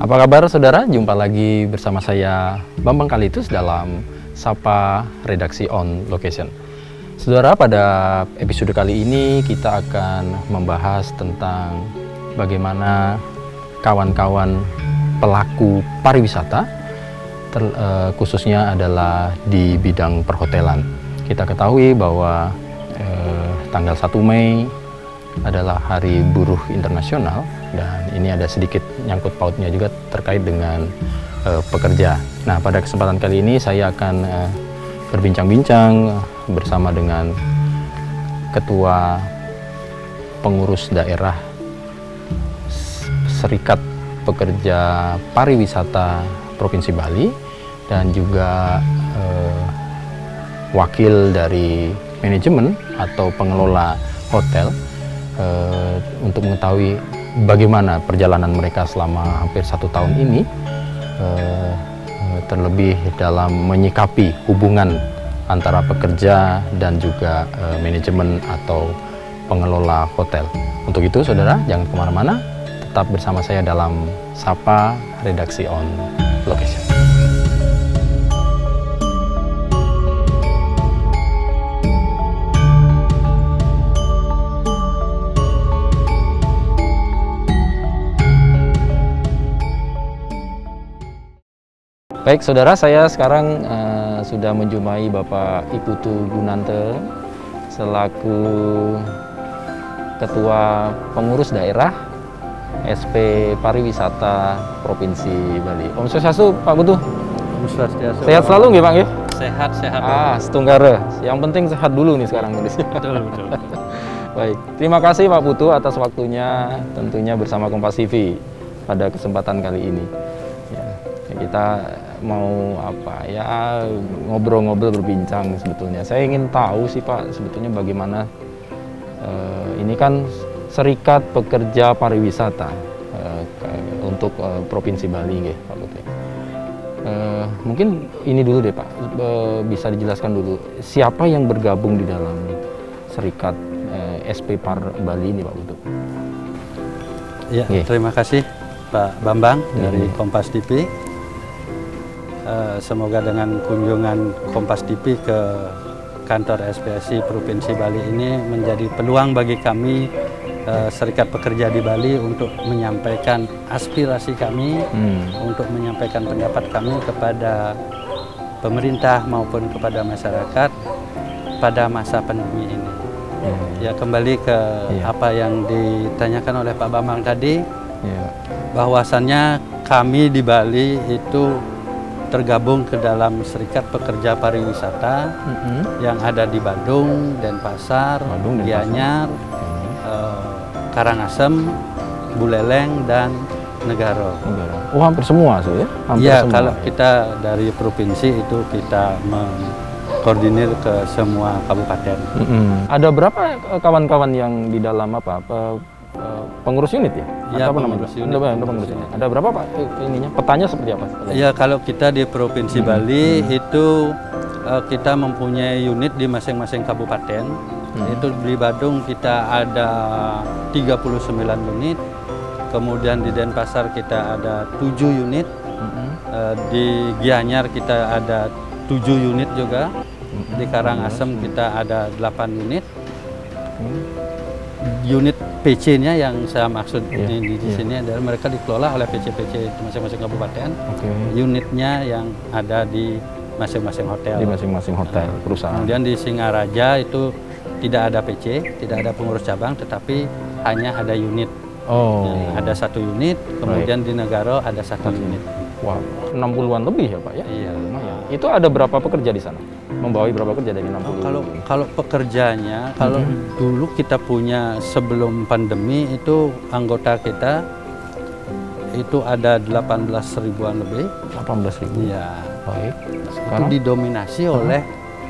Apa kabar saudara? Jumpa lagi bersama saya Bambang Kalitus dalam Sapa Redaksi On Location. Saudara, pada episode kali ini kita akan membahas tentang bagaimana kawan-kawan pelaku pariwisata, khususnya adalah di bidang perhotelan. Kita ketahui bahwa tanggal 1 Mei adalah Hari Buruh Internasional, dan ini ada sedikit nyangkut pautnya juga terkait dengan pekerja. Nah, pada kesempatan kali ini saya akan berbincang-bincang bersama dengan Ketua Pengurus Daerah Serikat Pekerja Pariwisata Provinsi Bali dan juga wakil dari manajemen atau pengelola hotel untuk mengetahui bagaimana perjalanan mereka selama hampir 1 tahun ini, terlebih dalam menyikapi hubungan antara pekerja dan juga manajemen atau pengelola hotel. Untuk itu saudara, jangan kemana-mana, tetap bersama saya dalam Sapa Redaksi On Location. Baik saudara, saya sekarang sudah menjumpai Bapak Iputu Gunante selaku Ketua Pengurus Daerah SP Pariwisata Provinsi Bali. Om Swastiastu Pak Putu. Om Swastiastu. Sehat selalu nggih Pak nggih? Sehat. Setunggara. Yang penting sehat dulu nih sekarang. Betul. Baik, terima kasih Pak Putu atas waktunya tentunya bersama Kompas TV pada kesempatan kali ini. Ya, kita mau ngobrol-ngobrol, berbincang sebetulnya. Saya ingin tahu sih Pak, sebetulnya bagaimana ini kan Serikat Pekerja Pariwisata untuk Provinsi Bali nggih Pak Putu. Mungkin ini dulu deh Pak, bisa dijelaskan dulu siapa yang bergabung di dalam Serikat SP Par Bali ini Pak Putu. Ya, terima kasih Pak Bambang dari Kompas TV. Semoga dengan kunjungan Kompas TV ke kantor SPSI Provinsi Bali ini menjadi peluang bagi kami Serikat Pekerja di Bali untuk menyampaikan aspirasi kami, untuk menyampaikan pendapat kami kepada pemerintah maupun kepada masyarakat pada masa pandemi ini. Ya, kembali ke apa yang ditanyakan oleh Pak Bambang tadi, bahwasannya kami di Bali itu tergabung ke dalam Serikat Pekerja Pariwisata yang ada di Badung, Denpasar, Gianyar, Karangasem, Buleleng, dan Negaro. Oh, hampir semua sih ya? Iya, kalau kita dari provinsi itu kita mengkoordinir ke semua kabupaten. Ada berapa kawan-kawan yang di dalam pengurus unit ya? Iya, pengurus unit. Ada berapa Pak ininya? Petanya seperti apa? Iya, kalau kita di Provinsi Bali itu kita mempunyai unit di masing-masing kabupaten. Itu di Badung kita ada 39 unit. Kemudian di Denpasar kita ada 7 unit. Di Gianyar kita ada 7 unit juga. Di Karangasem kita ada 8 unit. Unit PC-nya yang saya maksud di sini adalah mereka dikelola oleh PC-PC masing-masing kabupaten. Unitnya yang ada di masing-masing hotel. Di masing-masing hotel perusahaan. Kemudian di Singaraja itu tidak ada PC, tidak ada pengurus cabang, tetapi hanya ada unit. Ada 1 unit. Kemudian di Negaro ada 1 unit. Wow, 60-an lebih ya Pak ya? Iya. Itu ada berapa pekerja di sana? Membawahi berapa pekerja dari 60? Kalau pekerjanya, kalau dulu kita punya sebelum pandemi itu anggota kita itu ada 18 ribuan lebih. 18 ribu? Iya. Baik. Itu didominasi oleh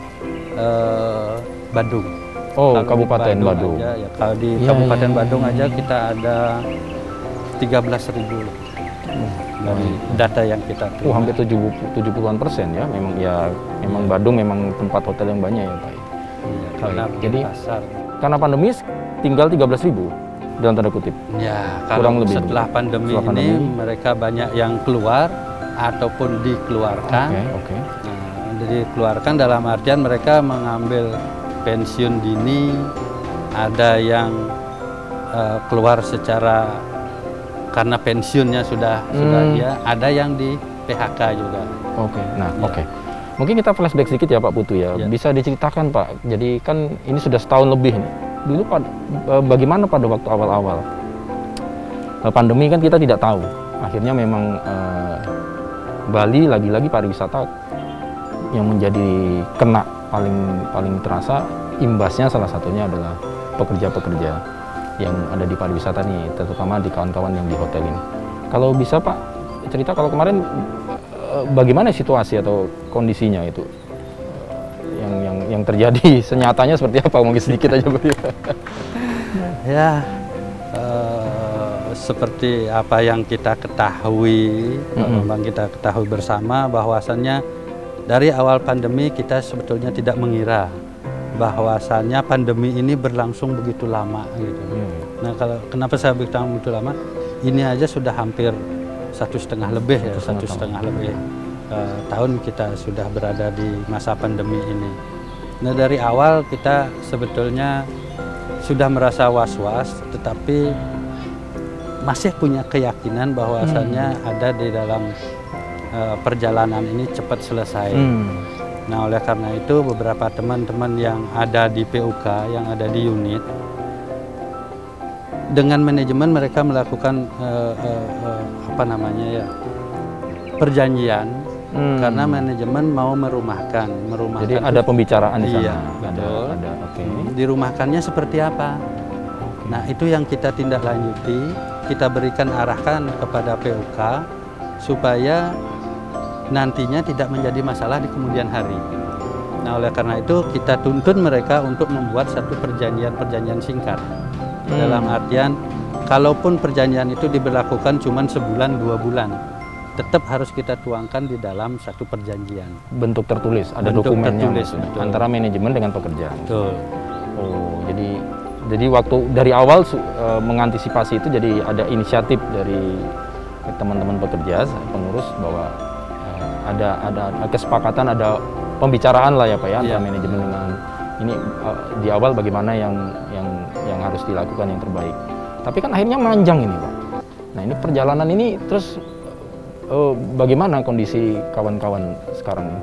Badung. Oh, Kabupaten Badung. Kalau di Kabupaten Badung aja kita ada 13.000 dari data yang kita terima. Hampir 70-an% ya. Memang Badung memang tempat hotel yang banyak ya Pak. Iya, karena jadi pasar. Karena pandemi tinggal 13.000. dalam tanda kutip. Ya, Kurang kalau lebih setelah pandemi ini mereka banyak yang keluar ataupun dikeluarkan. Oke. Nah, dikeluarkan dalam artian mereka mengambil pensiun dini, ada yang keluar secara karena pensiunnya sudah dia, ada yang di PHK juga. Oke. Nah, oke. Mungkin kita flashback sedikit ya Pak Putu ya. Bisa diceritakan Pak. Jadi kan ini sudah setahun lebih nih. Dulu bagaimana pada waktu awal-awal pandemi kan kita tidak tahu. Akhirnya memang Bali lagi-lagi pariwisata yang menjadi kena paling terasa imbasnya, salah satunya adalah pekerja-pekerja yang ada di pariwisata nih, terutama di kawan-kawan yang di hotel ini. Kalau bisa Pak cerita kalau kemarin bagaimana situasi atau kondisinya itu yang terjadi senyatanya seperti apa, mungkin sedikit aja Pak. Ya, seperti apa yang kita ketahui, memang kita ketahui bersama bahwasannya dari awal pandemi kita sebetulnya tidak mengira bahwasannya pandemi ini berlangsung begitu lama gitu. Nah, kenapa saya bilang begitu lama? Ini aja sudah hampir 1,5 lebih ya, 1,5 lebih tahun kita sudah berada di masa pandemi ini. Nah, dari awal kita sebetulnya sudah merasa was-was, tetapi masih punya keyakinan bahwasannya ada di dalam perjalanan ini cepat selesai. Nah, oleh karena itu beberapa teman-teman yang ada di PUK, yang ada di unit, dengan manajemen mereka melakukan perjanjian. Karena manajemen mau merumahkan. Jadi ada pembicaraan di sana. Iya, betul. Oke. Dirumahkannya seperti apa? Nah, itu yang kita tindak lanjuti, kita berikan arahkan kepada PUK supaya nantinya tidak menjadi masalah di kemudian hari. Nah, oleh karena itu kita tuntun mereka untuk membuat satu perjanjian singkat. Dalam artian, kalaupun perjanjian itu diberlakukan cuma sebulan 2 bulan, tetap harus kita tuangkan di dalam satu perjanjian. Bentuk tertulis, ada dokumennya antara manajemen dengan pekerja. Betul. Oh, jadi waktu dari awal mengantisipasi itu, jadi ada inisiatif dari teman-teman pekerja, pengurus, bahwa ada kesepakatan, ada pembicaraan lah ya Pak ya, antara manajemen dengan ini di awal bagaimana yang harus dilakukan yang terbaik. Tapi kan akhirnya manjang ini Pak. Nah, ini perjalanan ini terus bagaimana kondisi kawan-kawan sekarang?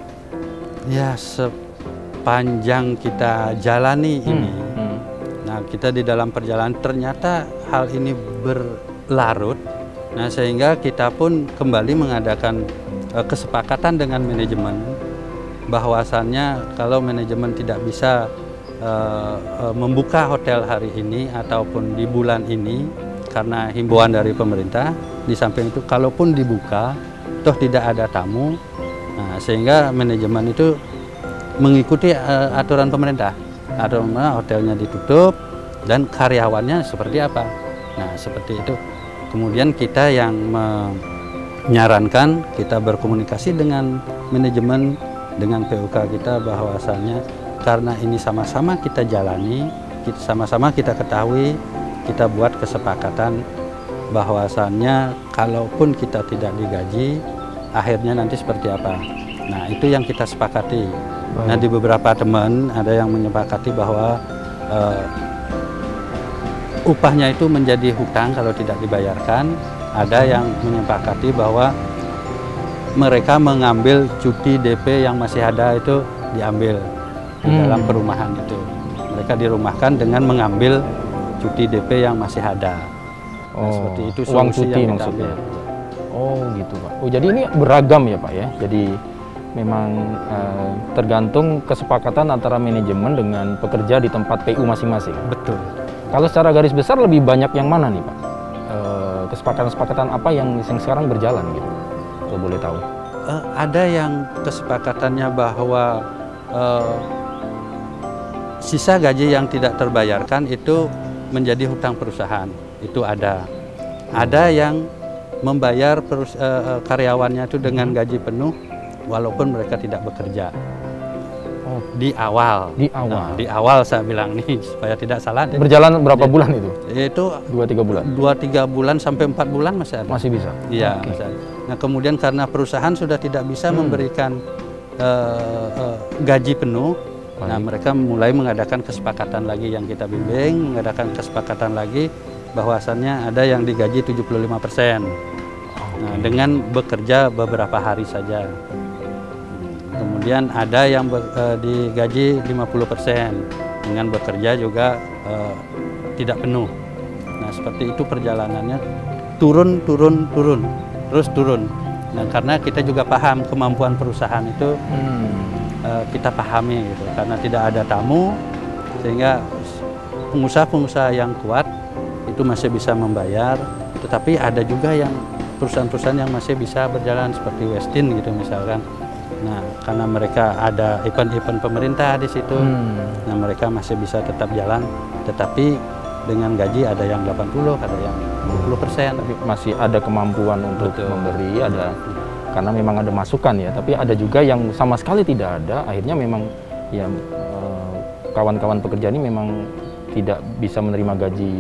Ya, sepanjang kita jalani ini, nah kita di dalam perjalanan ternyata hal ini berlarut. Nah, sehingga kita pun kembali mengadakan kesepakatan dengan manajemen bahwasannya kalau manajemen tidak bisa membuka hotel hari ini ataupun di bulan ini karena himbauan dari pemerintah, di samping itu kalaupun dibuka toh tidak ada tamu, nah, sehingga manajemen itu mengikuti aturan pemerintah, hotelnya ditutup dan karyawannya seperti apa. Nah, seperti itu. Kemudian kita yang menyarankan, kita berkomunikasi dengan manajemen, dengan PUK kita bahwasannya karena ini sama-sama kita jalani, sama-sama kita ketahui, kita buat kesepakatan bahwasannya kalaupun kita tidak digaji, akhirnya nanti seperti apa. Nah, itu yang kita sepakati. Nah, di beberapa teman ada yang menyepakati bahwa upahnya itu menjadi hutang kalau tidak dibayarkan. Ada yang menyepakati bahwa mereka mengambil cuti DP yang masih ada itu diambil di dalam perumahan itu. Mereka dirumahkan dengan mengambil cuti DP yang masih ada. Nah, seperti itu uang solusi cuti yang kita maksudnya. ambil. Oh gitu Pak. Oh, jadi ini beragam ya Pak ya. Jadi memang tergantung kesepakatan antara manajemen dengan pekerja di tempat PU masing-masing. Betul. Kalau secara garis besar lebih banyak yang mana nih Pak? Kesepakatan-kesepakatan apa yang sekarang berjalan gitu? Kalau boleh tahu. Ada yang kesepakatannya bahwa sisa gaji yang tidak terbayarkan itu menjadi hutang perusahaan. Itu ada. Ada yang membayar karyawannya itu dengan gaji penuh walaupun mereka tidak bekerja. Di awal. Di awal. Nah, di awal saya bilang nih supaya tidak salah. Berjalan berapa bulan itu? Itu 2-3 bulan. 2-3 bulan sampai 4 bulan masih ada. Masih bisa. Iya. Oke. Masih ada. Nah kemudian karena perusahaan sudah tidak bisa memberikan gaji penuh, nah mereka mulai mengadakan kesepakatan lagi yang kita bimbing, mengadakan kesepakatan lagi bahwasannya ada yang digaji 75%. Nah, dengan bekerja beberapa hari saja. Kemudian ada yang digaji 50% dengan bekerja juga tidak penuh. Nah seperti itu perjalanannya, turun, terus turun. Nah karena kita juga paham kemampuan perusahaan itu, kita pahami gitu. Karena tidak ada tamu, sehingga pengusaha-pengusaha yang kuat itu masih bisa membayar. Tetapi ada juga yang perusahaan-perusahaan yang masih bisa berjalan seperti Westin gitu misalkan. Nah, karena mereka ada event-event pemerintah di situ, nah mereka masih bisa tetap jalan, tetapi dengan gaji ada yang 80, ada yang 20%. Tapi masih ada kemampuan untuk memberi, ada karena memang ada masukan ya. Tapi ada juga yang sama sekali tidak ada, akhirnya memang ya kawan-kawan pekerja ini memang tidak bisa menerima gaji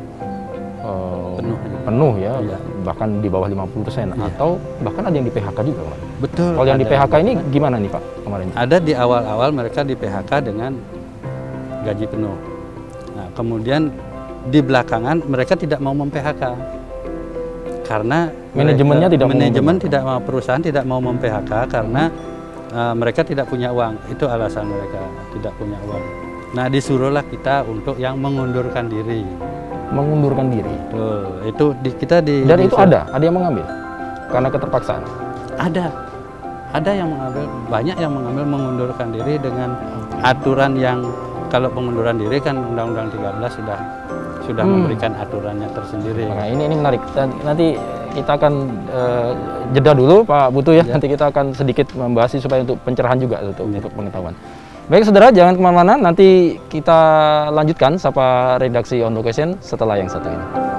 penuh ya, bahkan di bawah 50%, atau bahkan ada yang di PHK juga, Pak. Betul. Kalau yang di PHK ini gimana nih Pak kemarin? Ada di awal-awal mereka di PHK dengan gaji penuh. Nah, kemudian di belakangan mereka tidak mau mem-PHK karena manajemennya tidak mau, perusahaan tidak mau mem-PHK karena mereka tidak punya uang. Itu alasan mereka tidak punya uang. Nah, disuruhlah kita untuk yang mengundurkan diri. Mengundurkan diri. Itu kita di. Dan itu ada yang mengambil karena keterpaksaan. Ada yang mengambil, banyak yang mengambil mengundurkan diri dengan aturan yang kalau pengunduran diri kan Undang-Undang 13 sudah memberikan aturannya tersendiri. Nah, ini menarik. Nanti kita akan jeda dulu Pak Putu ya. Nanti kita akan sedikit membahas supaya untuk pencerahan juga untuk pengetahuan. Baik saudara, jangan kemana-mana, nanti kita lanjutkan sapa redaksi On Location setelah yang satu ini.